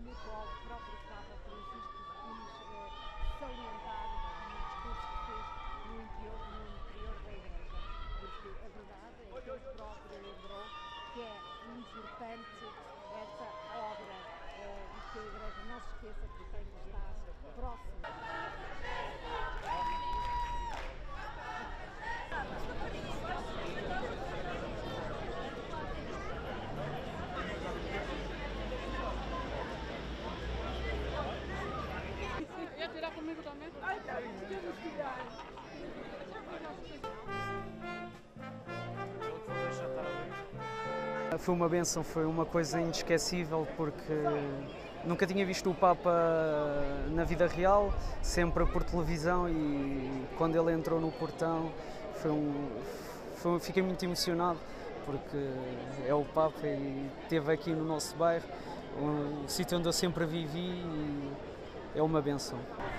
como o próprio Papa Francisco quis salientar no discurso que fez no interior da Igreja. Porque a verdade é que ele próprio lembrou que é importante essa obra e que a Igreja não se esqueça que tem que estar próxima. Ia tirar comigo também? Ai, tá, podemos tirar. Foi uma bênção, foi uma coisa inesquecível porque nunca tinha visto o Papa na vida real, sempre por televisão, e quando ele entrou no portão fiquei muito emocionado porque é o Papa e esteve aqui no nosso bairro, um sítio onde eu sempre vivi, e é uma bênção.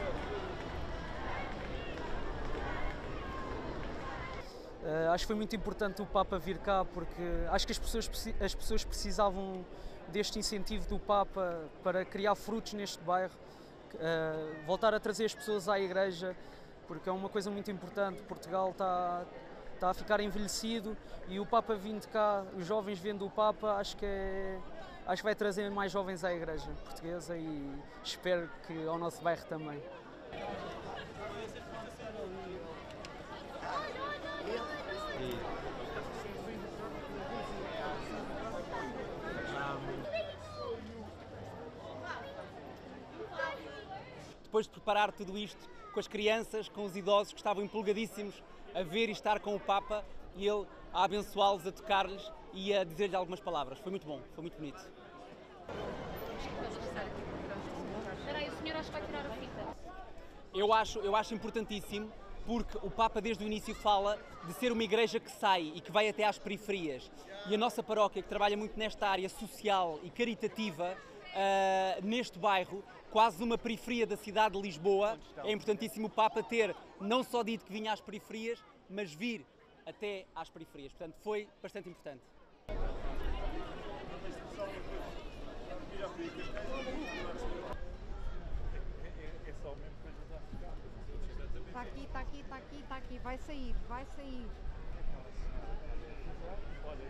Acho que foi muito importante o Papa vir cá porque acho que as pessoas precisavam deste incentivo do Papa para criar frutos neste bairro, voltar a trazer as pessoas à Igreja, porque é uma coisa muito importante. Portugal está a ficar envelhecido e o Papa vindo cá, os jovens vendo o Papa, acho que vai trazer mais jovens à Igreja portuguesa e espero que ao nosso bairro também. Depois de preparar tudo isto com as crianças, com os idosos que estavam empolgadíssimos a ver e estar com o Papa, e ele a abençoá-los, a tocar-lhes e a dizer-lhes algumas palavras. Foi muito bom, foi muito bonito. Espera aí, o senhor acha que vai tirar a fita? Eu acho importantíssimo, porque o Papa desde o início fala de ser uma igreja que sai e que vai até às periferias. E a nossa paróquia, que trabalha muito nesta área social e caritativa, neste bairro, quase uma periferia da cidade de Lisboa, é importantíssimo o Papa ter não só dito que vinha às periferias, mas vir até às periferias. Portanto, foi bastante importante. Está aqui, está aqui, está aqui, está aqui. Vai sair, vai sair. Olha,